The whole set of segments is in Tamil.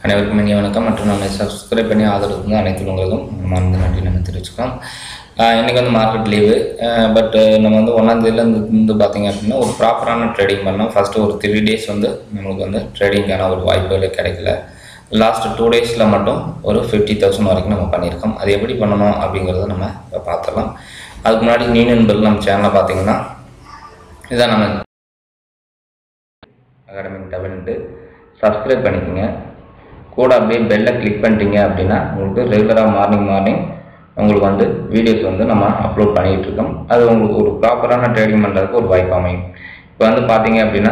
அனைவருக்கும் இனிய வணக்கம். மற்றும் நம்ம சப்ஸ்கிரைப் பண்ணி ஆதரவு அனைத்து உங்களுக்கும் மறந்து நன்றி நம்ம தெரிவிச்சுக்கலாம். இன்றைக்கி வந்து மார்க்கெட் லீவு. பட் நம்ம வந்து 1ஆம் தேதியிலேருந்து பார்த்திங்க அப்படின்னா ஒரு ப்ராப்பரான ட்ரேடிங் பண்ணோம். ஃபஸ்ட்டு ஒரு 3 days வந்து நம்மளுக்கு வந்து ட்ரேடிங்கான ஒரு வாய்ப்புகளே கிடைக்கல. லாஸ்ட்டு 2 days மட்டும் ஒரு 50,000 வரைக்கும் நம்ம பண்ணியிருக்கோம். அது எப்படி பண்ணணும் அப்படிங்கிறத நம்ம இப்போ பார்த்துடலாம். அதுக்கு முன்னாடி நீ நண்பர்கள் நம்ம சேனலில் பார்த்தீங்கன்னா இதான் நம்ம அகாடமிக் டபுள்ட்டு சப்ஸ்கிரைப் பண்ணிக்கோங்க. கூட அப்படியே பெல்லை கிளிக் பண்ணிட்டீங்க அப்படின்னா உங்களுக்கு ரெகுலராக மார்னிங் உங்களுக்கு வந்து வீடியோஸ் வந்து நம்ம அப்லோட் பண்ணிகிட்டு இருக்கோம். அது உங்களுக்கு ஒரு ப்ராப்பரான ட்ரேடிங் பண்ணுறதுக்கு ஒரு வாய்ப்பு அமையும். இப்போ வந்து பார்த்தீங்க அப்படின்னா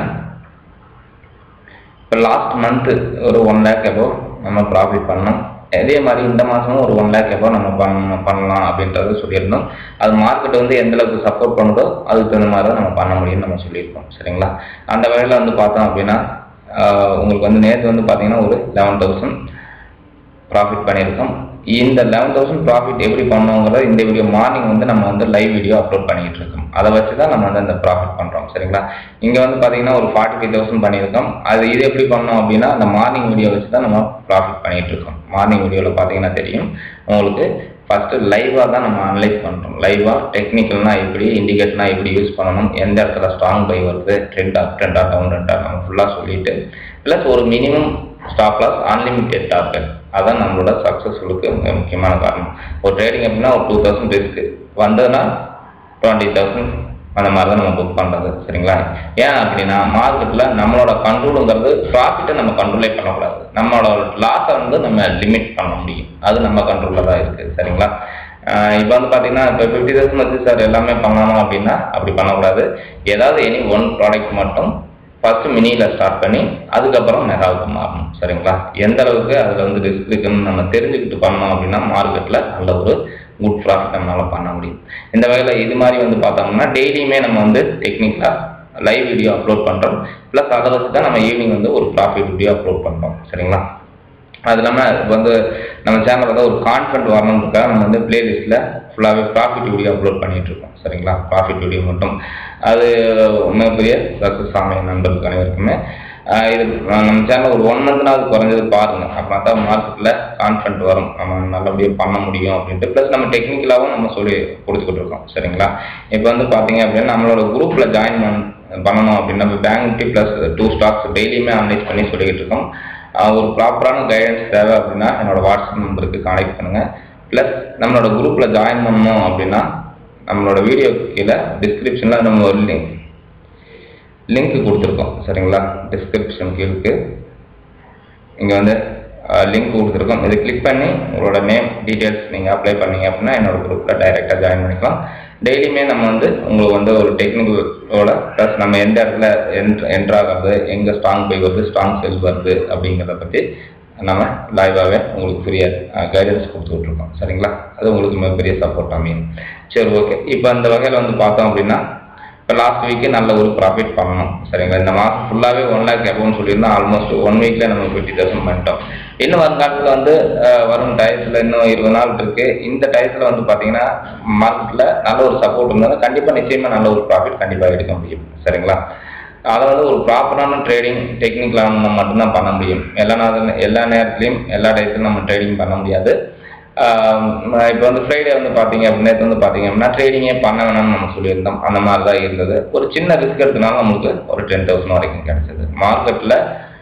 இப்போ லாஸ்ட் மந்த்து ஒரு 1 lakh above நம்ம ப்ராஃபிட் பண்ணோம். அதே மாதிரி இந்த மாதமும் ஒரு 1 lakh above நம்ம பண்ணலாம் அப்படின்றத சொல்லியிருந்தோம். அது மார்க்கெட் வந்து எந்தளவுக்கு சப்போர்ட் பண்ணுதோ அதுக்கு தகுந்த மாதிரி தான் நம்ம பண்ண முடியும்னு நம்ம சொல்லியிருக்கோம். சரிங்களா? அந்த வகையில் வந்து பார்த்தோம் அப்படின்னா உங்களுக்கு வந்து நேற்று வந்து பார்த்தீங்கன்னா ஒரு 11,000 ப்ராஃபிட் பண்ணியிருக்கோம். இந்த 11,000 ப்ராஃபிட் எப்படி பண்ணோங்கிறத இந்த வீடியோ மார்னிங் வந்து நம்ம வந்து லைவ் வீடியோ அப்லோட் பண்ணிக்கிட்டு இருக்கோம். அதை வச்சு தான் நம்ம வந்து அந்த ப்ராஃபிட் பண்ணுறோம். சரிங்களா? இங்கே வந்து பார்த்தீங்கன்னா ஒரு 45,000 பண்ணியிருக்கோம். இது எப்படி பண்ணோம் அப்படின்னா அந்த மார்னிங் வீடியோ வச்சு தான் நம்ம ப்ராஃபிட் பண்ணிகிட்டு இருக்கோம். மார்னிங் வீடியோவில் பார்த்தீங்கன்னா தெரியும் உங்களுக்கு. ஃபஸ்ட்டு லைவாக தான் நம்ம அனலைஸ் பண்ணுறோம். லைவாக டெக்னிக்கல்னால் எப்படி, இண்டிகேட்டர்னா எப்படி யூஸ் பண்ணணும், எந்த இடத்துல ஸ்ட்ராங் பை வருது, ட்ரெண்ட் அப் ட்ரெண்டா டவுன் ட்ரெண்டா நம்ம ஃபுல்லாக சொல்லிவிட்டு ப்ளஸ் ஒரு minimum stop loss unlimited target. அதான் நம்மளோட சக்ஸஸ்ஃபுல்லுக்கு முக்கியமான காரணம். ஒரு ட்ரேடிங் அப்படின்னா ஒரு 2,000 ரிஸ்க்கு வந்ததுன்னா 20,000 அந்த மாதிரி தான் நம்ம புக் பண்ணுறது. சரிங்களா? ஏன் அப்படின்னா மார்க்கெட்டில் நம்மளோட கண்ட்ரோலுங்கிறது ப்ராஃபிட்டை நம்ம கண்ட்ரோலே பண்ணக்கூடாது. நம்மளோட லாஸை வந்து நம்ம லிமிட் பண்ண முடியும். அது நம்ம கண்ட்ரோலில் தான் இருக்குது. சரிங்களா? இப்போ வந்து பார்த்தீங்கன்னா இப்போ 50,000 வச்சு சார் எல்லாமே பண்ணணும் அப்படின்னா அப்படி பண்ணக்கூடாது. ஏதாவது எனி ஒன் ப்ராடக்ட் மட்டும் ஃபஸ்ட்டு மினியில் ஸ்டார்ட் பண்ணி அதுக்கப்புறம் மெகாவுக்கு மாறணும். சரிங்களா? எந்த அளவுக்கு அதில் வந்து ரிஸ்க் இருக்குன்னு நம்ம தெரிஞ்சுக்கிட்டு பண்ணோம் அப்படின்னா மார்க்கெட்டில் நல்ல ஒரு குட் ப்ராஃபிட் நம்மளால் பண்ண முடியும். இந்த வகையில் இது மாதிரி வந்து பார்த்தோம்னா டெய்லியுமே நம்ம வந்து டெக்னிக்காக லைவ் வீடியோ அப்லோட் பண்ணுறோம். ப்ளஸ் அதை வச்சு தான் நம்ம ஈவினிங் வந்து ஒரு ப்ராஃபிட் வீடியோ அப்லோட் பண்ணுறோம். சரிங்களா? அது இல்லாமல் வந்து நம்ம சேனலில் வந்து ஒரு கான்டென்ட் வரணுன்றதுக்காக நம்ம வந்து பிளேலிஸ்ட்டில் ஃபுல்லாகவே ப்ராஃபிட் வீடியோ அப்லோட் பண்ணிகிட்ருக்கோம். சரிங்களா? ப்ராஃபிட் வீடியோ மட்டும் அது மிகப்பெரிய சக்ஸஸ் ஆகும் நண்பர்களுக்கு அனைவருக்குமே. இது நம்ம சேனலில் ஒரு 1 monthனாவது குறைஞ்சது பாருங்கள். அப்புறம் தான் மார்க்கெட்டில் கான்ஃபிடென்ட் வரும், நம்ம நல்லபடியாக பண்ண முடியும் அப்படின்ட்டு. ப்ளஸ் நம்ம டெக்னிக்கலாகவும் நம்ம சொல்லி கொடுத்துக்கிட்டு இருக்கோம். சரிங்களா? இப்போ வந்து பார்த்தீங்க அப்படின்னா நம்மளோட குரூப்பில் ஜாயின் பண்ணணும் அப்படின்னா நம்ம பேங்க் நிஃப்டி ப்ளஸ் 2 stocks டெய்லியுமே அனலைஸ் பண்ணி சொல்லிக்கிட்டு இருக்கோம். ஒரு ப்ராப்பரான கைடன்ஸ் தேவை அப்படின்னா என்னோடய வாட்ஸ்அப் நம்பருக்கு கான்டெக்ட் பண்ணுங்கள். ப்ளஸ் நம்மளோட குரூப்பில் ஜாயின் பண்ணணும் அப்படின்னா நம்மளோட வீடியோ கீழே டிஸ்கிரிப்ஷனில் நம்ம ஒரு லிங்க் கொடுத்துருக்கோம். சரிங்களா? டிஸ்கிரிப்ஷன் கீழே இங்கே வந்து லிங்க் கொடுத்துருக்கோம். இதை கிளிக் பண்ணி உங்களோட நேம் டீட்டெயில்ஸ் நீங்கள் அப்ளை பண்ணீங்க அப்படின்னா என்னோட குரூப்பில் டைரெக்டாக ஜாயின் பண்ணிக்கலாம். டெய்லியுமே நம்ம வந்து உங்களுக்கு வந்து ஒரு டெக்னிக்கலோட ப்ளஸ் நம்ம எந்த இடத்துல என்ட்ராகிறது, எங்கே ஸ்ட்ராங் பை வருது, ஸ்ட்ராங் செல் வருது அப்படிங்கிறத பற்றி நம்ம லைவாகவே உங்களுக்கு ஃப்ரீயாக கைடன்ஸ் கொடுத்துட்ருக்கோம். சரிங்களா? அது உங்களுக்கு மிகப்பெரிய சப்போர்ட் அமையும். சரி, ஓகே. இப்போ அந்த வகையில் வந்து பார்த்தோம் அப்படின்னா இப்போ லாஸ்ட் வீக்கு நல்ல ஒரு ப்ராஃபிட் பண்ணணும். சரிங்களா? இந்த மாதம் ஃபுல்லாகவே 1 lakh above சொல்லியிருந்தோம். ஆல்மோஸ்ட் 1 weekல நம்ம 50,000 பண்ணிட்டோம். இன்னும் வருங்காலத்தில் வந்து வரும் டயத்தில் இன்னும் 20 நாள் இருக்குது. இந்த டயத்தில் வந்து பார்த்தீங்கன்னா மார்க்கெட்டில் நல்ல ஒரு சப்போர்ட் இருந்தாலும் கண்டிப்பாக நிச்சயமாக நல்ல ஒரு ப்ராஃபிட் கண்டிப்பாக எடுக்க முடியும். சரிங்களா? அதை வந்து ஒரு ப்ராப்பரான ட்ரேடிங் டெக்னிக்கலாக நம்ம மட்டும்தான் பண்ண முடியும். எல்லா நேரத்துலையும் எல்லா டயத்துலையும் நம்ம ட்ரேடிங் பண்ண முடியாது. இப்போ வந்து ஃப்ரைடே வந்து பார்த்தீங்க அப்படின்னா நேற்று வந்து பார்த்தீங்க அப்படின்னா ட்ரேடிங்கே பண்ண வேணாம்னு நம்ம சொல்லியிருந்தோம். அந்த மாதிரி தான் இருந்தது. ஒரு சின்ன ரிஸ்க் எடுத்தனால நம்மளுக்கு ஒரு 10,000 வரைக்கும் கிடைச்சது. மார்க்கெட்டில்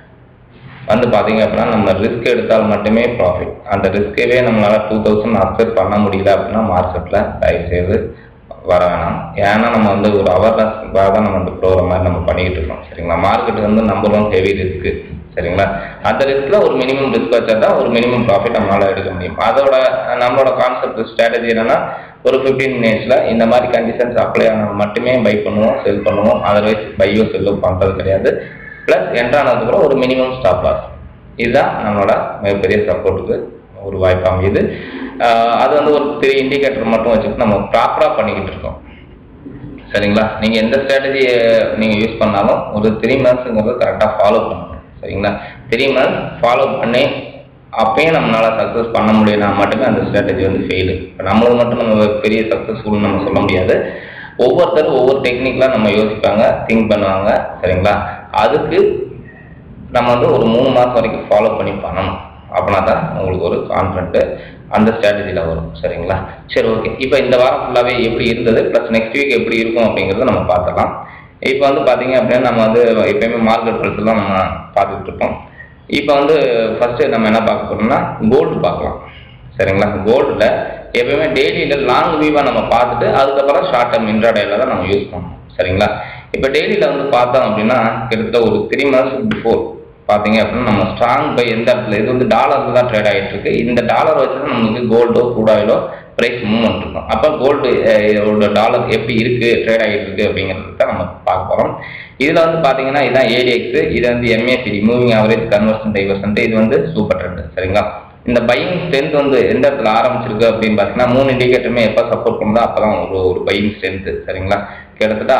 வந்து பார்த்தீங்க அப்படின்னா நம்ம ரிஸ்க் எடுத்தால் மட்டுமே ப்ராஃபிட். அந்த ரிஸ்க்கவே நம்மளால் 2,000 அக்செப்ட் பண்ண முடியல அப்படின்னா மார்க்கெட்டில் தயவுசெய்து வர வேணாம். ஏன்னா நம்ம வந்து ஒரு அவேர்னஸ்க்காக தான் நம்ம வந்து ப்ரோக்ராம் மாதிரி நம்ம பண்ணிக்கிட்டு இருக்கோம். சரிங்களா? மார்க்கெட் வந்து நம்பர் 1 ஹெவி ரிஸ்க்கு. சரிங்களா? அந்த ரிஸ்கில் ஒரு மினிமம் ரிஸ்க் வச்சா தான் ஒரு மினிமம் ப்ராஃபிட் நம்மளால் எடுக்க முடியும். அதோட நம்மளோட கான்செப்ட் ஸ்ட்ராட்டஜி என்னென்னா ஒரு 15 minutesல இந்த மாதிரி கண்டிஷன்ஸ் அப்ளை ஆனால் மட்டுமே பை பண்ணுவோம், செல் பண்ணுவோம். அதர்வைஸ் பையோ செல்லோ பண்ணுறது கிடையாது. ப்ளஸ் என்ட்ரானதுக்கப்புறம் ஒரு மினிமம் ஸ்டாப் லாஸ். இதுதான் நம்மளோட மிகப்பெரிய சப்போர்ட்டுக்கு ஒரு வாய்ப்பு அமையுது. அது வந்து ஒரு 3 இண்டிகேட்டர் மட்டும் வச்சுட்டு நம்ம ப்ராப்பராக பண்ணிக்கிட்டு இருக்கோம். சரிங்களா? நீங்கள் எந்த ஸ்ட்ராட்டஜியை நீங்கள் யூஸ் பண்ணாலும் ஒரு 3 monthsங்கிறத கரெக்டாக ஃபாலோ பண்ணணும். சரிங்களா? 3 months ஃபாலோ பண்ணி அப்பயும் நம்மளால் சக்ஸஸ் பண்ண முடியும்னா மட்டுமே அந்த ஸ்ட்ராட்டஜி வந்து ஃபெயிலு. இப்போ நம்மளுக்கு மட்டும் நம்ம பெரிய சக்ஸஸ்ஃபுல்னு நம்ம சொல்ல முடியாது. ஒவ்வொருத்தரும் ஒவ்வொரு டெக்னிக்கலாக நம்ம யோசிப்பாங்க, திங்க் பண்ணுவாங்க. சரிங்களா? அதுக்கு நம்ம வந்து ஒரு 3 மாதம் வரைக்கும் ஃபாலோ பண்ணி பண்ணணும். அப்படின்னா தான் உங்களுக்கு ஒரு கான்ஃபிடென்ட்டு அந்த ஸ்ட்ராட்டஜியில் வரும். சரிங்களா? சரி, ஓகே. இப்போ இந்த வாரம் ஃபுல்லாகவே எப்படி இருந்தது ப்ளஸ் நெக்ஸ்ட் வீக் எப்படி இருக்கும் அப்படிங்கிறத நம்ம பார்த்துக்கலாம். இப்போ வந்து பார்த்தீங்க அப்படின்னா நம்ம வந்து எப்பயுமே மார்க்கெட் ப்ரைஸ் தான் நம்ம பார்த்துட்டு இருப்போம். இப்போ வந்து ஃபஸ்ட்டு நம்ம என்ன பார்க்க போகிறோம்னா கோல்டு பார்க்கலாம். சரிங்களா? கோல்டில் எப்பயுமே டெய்லியில் லாங் வியூவாக நம்ம பார்த்துட்டு அதுக்கப்புறம் ஷார்ட் டர்ம் இன்ட்ராடேல தான் நம்ம யூஸ் பண்ணணும். சரிங்களா? இப்போ டெய்லியில் வந்து பார்த்தோம் அப்படின்னா கிட்டத்தட்ட ஒரு 3 months பிஃபோர் பார்த்தீங்க அப்படின்னா நம்ம ஸ்ட்ராங் பை எந்த இடத்துல இது வந்து டாலரில் தான் ட்ரேட் ஆகிட்டு இருக்கு. இந்த டாலர் வச்சு தான் நமக்கு கோல்டோ க்ரூட் ஆயிலோ ப்ரைஸ் மூவ்மெண்ட் இருக்கும். அப்போ கோல்டு டாலர் எப்படி இருக்குது ட்ரேட் ஆகிட்டு இருக்கு அப்படிங்கிறது தான் நம்ம பார்க்க போகிறோம். இதில் வந்து பார்த்தீங்கன்னா இதுதான் ஏடிஎக்ஸ், இது வந்து MACD moving average conversion diversion, இது வந்து சூப்பர் ட்ரெண்ட். சரிங்களா? இந்த பையிங் ஸ்ட்ரென்த் வந்து எந்த இடத்துல ஆரம்பிச்சிருக்கு அப்படின்னு பார்த்தீங்கன்னா 3 இண்டிகேட்டருமே எப்போ சப்போர்ட் பண்ணுதோ அப்போ தான் ஒரு பையிங் ஸ்ட்ரென்த்து. சரிங்களா? கிட்டத்தட்ட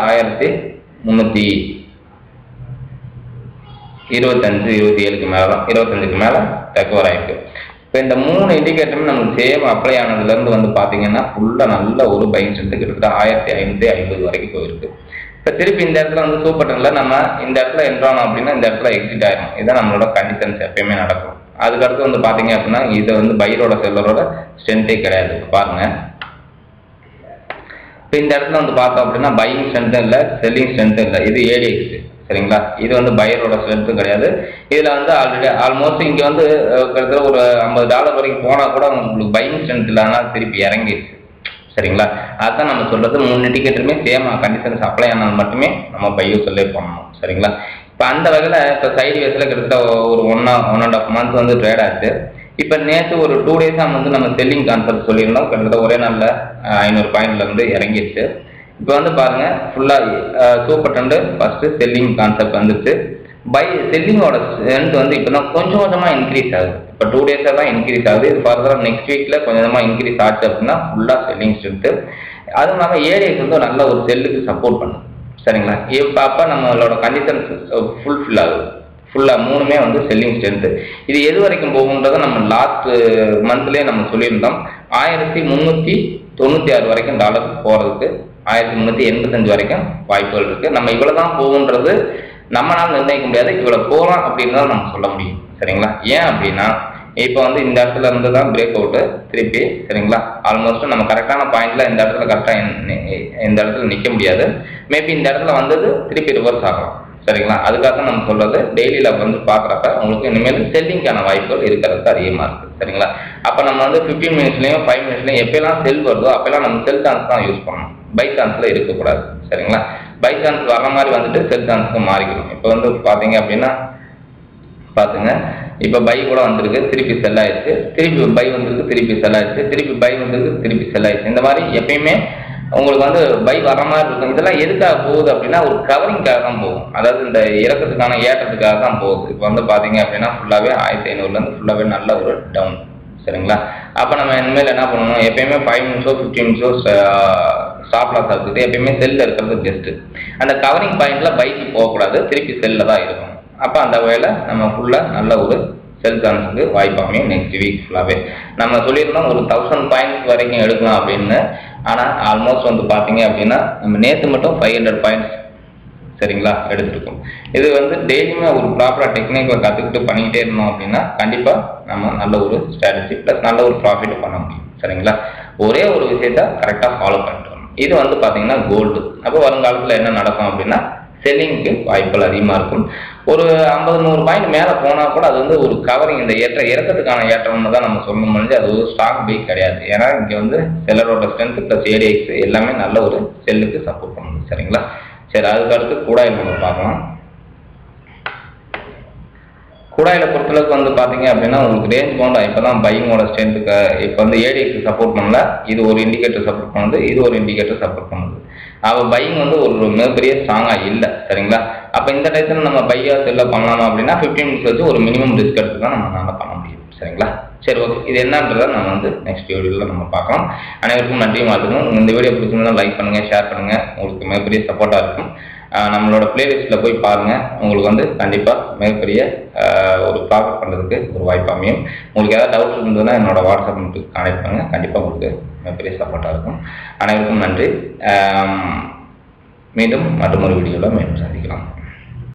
1325-27க்கு மேலே தான் 25க்கு மேலே ரெக்கவர் ஆகிருக்கு. இப்போ இந்த 3 இண்டிகேட்டருமே நமக்கு சேம் அப்ளை ஆனதுலேருந்து வந்து பார்த்தீங்கன்னா ஃபுல்லாக நல்ல ஒரு பையிங் ஸ்ட்ரென்த்து கிட்டத்தட்ட 1550 வரைக்கும் போயிருக்கு. இப்போ திருப்பி இந்த இடத்துல வந்து சூப்பர் ட்ரெண்டில் நம்ம இந்த இடத்துல என்ட்ரானோம் அப்படின்னா இந்த இடத்துல எக்ஸிட் ஆகிடும். இதுதான் நம்மளோட கண்டிஷன்ஸ் எப்பயுமே நடக்கும். அதுக்கடுத்து வந்து பார்த்தீங்க அப்படின்னா இது வந்து பையரோட செல்லரோட ஸ்ட்ரென்த்தே கிடையாது. பாருங்க, இப்போ இந்த இடத்துல வந்து பார்த்தோம் அப்படின்னா பையிங் ஸ்ட்ரென்த்தும் இல்லை, செல்லிங் ஸ்ட்ரென்த்தும் இல்லை. இது ஏடிஎக்ஸ். சரிங்களா? இது வந்து பையரோட ஸ்ட்ரென்த்தும் கிடையாது. இதில் வந்து ஆல்மோஸ்ட் இங்கே வந்து கிட்டத்தட்ட ஒரு $50 வரைக்கும் போனால் கூட உங்களுக்கு பையிங் ஸ்ட்ரென்த் இல்லைன்னா திருப்பி இறங்கிடுச்சு. சரிங்களா? அதுதான் நம்ம சொல்றது 3 இண்டிகேட்டருமே சேம் கண்டிஷன்ஸ் அப்ளை ஆனால் மட்டுமே நம்ம பையோ செல்லே பண்ணணும். சரிங்களா? இப்போ அந்த வகையில் இப்போ சைடு வேஸில் கிட்டத்தட்ட ஒரு 1.5 month வந்து ட்ரேட் ஆச்சு. இப்போ நேற்று ஒரு 2 days வந்து நம்ம செல்லிங் கான்செப்ட் சொல்லியிருந்தோம். கிட்டத்தட்ட ஒரே நாளில் 500 பாயிண்ட்லேருந்து இறங்கிடுச்சு. இப்போ வந்து பாருங்கள் ஃபுல்லாக super trend first selling concept வந்துச்சு. செல்லிங்கோட ஸ்ட்ரென்த் வந்து இப்போ தான் கொஞ்சம் கொஞ்சமாக இன்க்ரீஸ் ஆகுது. இப்போ 2 days தான் இன்க்ரீஸ் ஆகுது. இது ஃபர்தராக நெக்ஸ்ட் வீக்கில் கொஞ்சமாக இன்க்ரீஸ் ஆச்சு அப்படின்னா ஃபுல்லாக செல்லிங் ஸ்ட்ரென்த்து. அதுவும் இல்லாமல் ஏடிஎக்ஸ் வந்து நல்ல ஒரு செல்லுக்கு சப்போர்ட் பண்ணுது. சரிங்களா? இப்போ அப்போ நம்மளோட கண்டிஷன்ஸ் ஃபுல்ஃபில் ஆகுது. ஃபுல்லாக 3மே வந்து செல்லிங் ஸ்ட்ரென்த்து. இது எது வரைக்கும் போகுன்றதை நம்ம லாஸ்ட் மந்த்லேயே நம்ம சொல்லியிருந்தோம். 1396 வரைக்கும் டாலர் போகிறதுக்கு 1385 வரைக்கும் வாய்ப்புகள் இருக்குது. நம்ம இவ்வளோ தான் போகுன்றது நம்மளால் நிர்ணயிக்க முடியாது. இவ்வளோ போகலாம் அப்படின்னு தான் நம்ம சொல்ல முடியும். சரிங்களா? ஏன் அப்படின்னா இப்போ வந்து இந்த இடத்துல இருந்து தான் பிரேக் அவுட்டு திருப்பி. சரிங்களா? ஆல்மோஸ்ட் நம்ம கரெக்டான பாயிண்ட்ல இந்த இடத்துல கரெக்டாக இந்த இடத்துல நிற்க முடியாது. மேபி இந்த இடத்துல வந்தது திருப்பி ரிவர்ஸ் ஆகலாம். சரிங்களா? அதுக்காக நம்ம சொல்றது டெய்லியில் வந்து பார்க்குறப்ப உங்களுக்கு இனிமேல் செல்லிங்கான வாய்ப்புகள் இருக்கிறதுக்கு அதிகமாக இருக்குது. சரிங்களா? அப்போ நம்ம வந்து 15 minutesலையும் 5 minutesலையும் எப்பெல்லாம் செல் வருதோ அப்பெல்லாம் நம்ம செல் சான்ஸ் தான் யூஸ் பண்ணணும். பை சான்ஸில் இருக்கக்கூடாது. சரிங்களா? பை சான்ஸ் வர மாதிரி வந்துட்டு செல் சான்ஸுக்கு மாறிக்கணும். இப்போ வந்து பார்த்தீங்க அப்படின்னா பார்த்துங்க, இப்போ பை கூட வந்திருக்கு, திருப்பி செல் ஆயிடுச்சு, திருப்பி பை வந்திருக்கு, திருப்பி செல் ஆயிடுச்சு, திருப்பி பை வந்திருக்கு, திருப்பி செல் ஆயிடுச்சு. இந்த மாதிரி எப்பயுமே உங்களுக்கு வந்து பை வர மாதிரி இருக்கும். இதெல்லாம் எதுக்காக போகுது அப்படின்னா ஒரு கவரிங்காக தான் போகும். அதாவது இந்த இறக்கத்துக்கான ஏற்றத்துக்காக தான் போகுது. இப்போ வந்து பார்த்தீங்க அப்படின்னா ஃபுல்லாகவே 1500லேருந்து ஃபுல்லாகவே நல்ல ஒரு டவுன். சரிங்களா? அப்போ நம்ம இனிமேல் என்ன பண்ணணும், எப்பயுமே 5 minutes 15 minutes ஸ்டாப் லாஸ் ஆகுது. எப்பயுமே செல்லில் இருக்கிறது பெஸ்ட்டு. அந்த கவரிங் பாயிண்ட்ல பைக்கு போகக்கூடாது, திருப்பி செல்லில் தான் இருக்கணும். அப்போ அந்த வகையில் நம்ம ஃபுல்லாக நல்ல ஒரு செல் சான்ஸுக்கு வாய்ப்பாமையும் நெக்ஸ்ட் வீக் ஃபுல்லாகவே நம்ம சொல்லியிருந்தோம் ஒரு 1000 பாயிண்ட்ஸ் வரைக்கும் எடுக்கலாம் அப்படின்னு. ஆனால் ஆல்மோஸ்ட் வந்து பார்த்தீங்க அப்படின்னா நம்ம நேற்று மட்டும் 500 பாயிண்ட்ஸ் சரிங்களா எடுத்துருக்கோம். இது வந்து டெய்லியுமே ஒரு ப்ராப்பராக டெக்னிக்கை கற்றுக்கிட்டு பண்ணிக்கிட்டே இருந்தோம் அப்படின்னா கண்டிப்பாக நம்ம நல்ல ஒரு ஸ்ட்ராட்டஜி ப்ளஸ் நல்ல ஒரு ப்ராஃபிட் பண்ண முடியும். சரிங்களா? ஒரே ஒரு விஷயத்த கரெக்டாக ஃபாலோ பண்ணிட்டு வரணும். இது வந்து பார்த்தீங்கன்னா கோல்டு. அப்போ வருங்காலத்தில் என்ன நடக்கும் அப்படின்னா செல்லிங்க்கு வாய்ப்புகள் அதிகமாக இருக்கும். ஒரு 50-100 பாயிண்ட் மேலே போனால் கூட அது வந்து ஒரு கவரிங் இந்த இறக்கத்துக்கான ஏற்றம்னு தான் நம்ம சொல்லணும். முடிஞ்சு அது ஒரு ஸ்டாக் பை கிடையாது. ஏன்னா இங்கே வந்து செல்லரோட ஸ்ட்ரென்த் ப்ளஸ் ஏடிஎக்ஸ் எல்லாமே நல்ல ஒரு செல்லுக்கு சப்போர்ட் பண்ணணும். சரிங்களா? சரி, அதுக்கு அடுத்து கூடாயில் நம்ம பார்க்கலாம். கூடாயில பொறுத்தளவுக்கு வந்து பார்த்தீங்க அப்படின்னா உங்களுக்கு ரேஞ்ச் பவுண்டா இப்போ தான் பையிங்கோட ஸ்ட்ரென்த்துக்கு இப்போ வந்து ஏடிஎக்ஸ் சப்போர்ட் பண்ணல, இது ஒரு இண்டிகேட்டர் சப்போர்ட் பண்ணுது, இது ஒரு இண்டிகேட்டர் சப்போர்ட் பண்ணுது. அவள் பையிங் வந்து ஒரு மிகப்பெரிய ஸ்ட்ராங்காக இல்லை. சரிங்களா? அப்போ இந்த டயத்தில் நம்ம பையா செல்ல பண்ணலாமா அப்படின்னா 15 minutes வச்சு ஒரு மினிமம் ரிஸ்க் எடுத்து தான் நம்மளால பண்ண முடியும். சரிங்களா? சரி, ஓகே. இது என்னன்றதை நம்ம வந்து நெக்ஸ்ட் வீடியோவில் நம்ம பார்க்கலாம். அனைவருக்கும் நன்றி வாழ்த்துக்கணும். இந்த வீடியோ பிடிச்சிருந்தா லைக் பண்ணுங்கள், ஷேர் பண்ணுங்கள். உங்களுக்கு மிகப்பெரிய சப்போர்ட்டாக இருக்கும். நம்மளோட பிளேலிஸ்ட்டில் போய் பாருங்கள். உங்களுக்கு வந்து கண்டிப்பாக மிகப்பெரிய ஒரு ப்ராஃபிட் பண்ணுறதுக்கு ஒரு வாய்ப்பு அமையும். உங்களுக்கு ஏதாவது டவுட் இருந்ததுன்னா என்னோட வாட்ஸ்அப் நம்பருக்கு கான்டெக்ட் பண்ணுங்கள். கண்டிப்பாக உங்களுக்கு மிகப்பெரிய சப்போர்ட்டாக இருக்கும். அனைவருக்கும் நன்றி. மீண்டும் மற்றொரு வீடியோவில் மீண்டும் சந்திக்கலாம்.